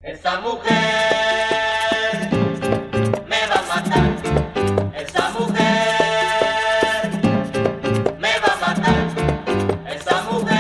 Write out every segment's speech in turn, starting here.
Esa mujer me va a matar. Esa mujer me va a matar. Esa mujer.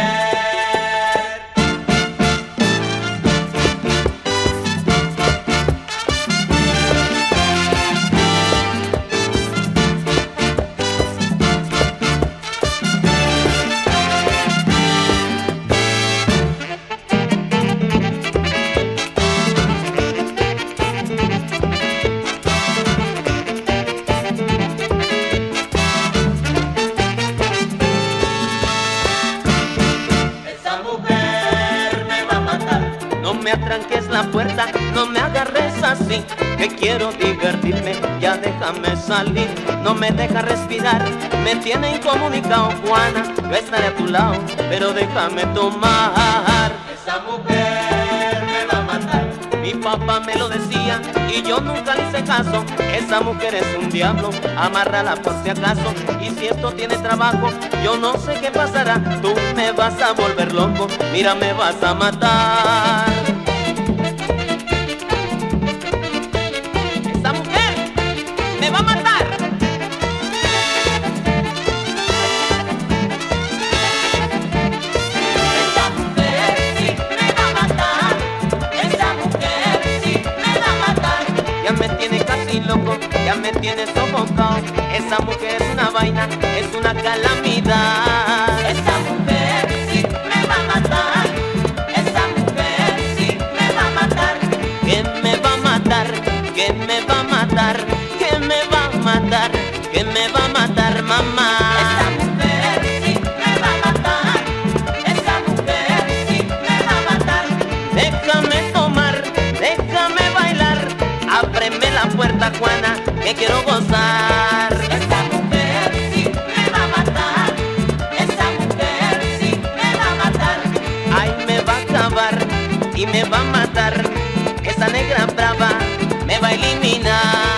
No me atranques la puerta, no me agarres así, que quiero divertirme, ya déjame salir. No me deja respirar, me tiene incomunicado, Juana. Yo estaré a tu lado, pero déjame tomar. Esa mujer me va a matar. Mi papá me lo decía y yo nunca le hice caso. Esa mujer es un diablo, amárrala por si acaso. Y si esto tiene trabajo, yo no sé qué pasará. Tú me vas a volver loco, mira, me vas a matar. Esa mujer me va a matar. Esa mujer sí me va a matar. Esa mujer sí me va a matar. Ya me tiene casi loco, ya me tiene sofocado. Esa mujer es una vaina, es una calamidad. Esa mujer sí me va a matar. Esa mujer sí me va a matar. Que me va a matar, que me va a matar, que me va a matar, que me va a matar, mamá. Esa mujer sí me va a matar. Esa mujer sí me va a matar. Déjame tomar, déjame bailar, ábreme la puerta, Juana, que quiero gozar. Esa mujer sí me va a matar. Esa mujer sí me va a matar. Ay, me va a acabar y me va a matar. Esa negra brava me va a eliminar.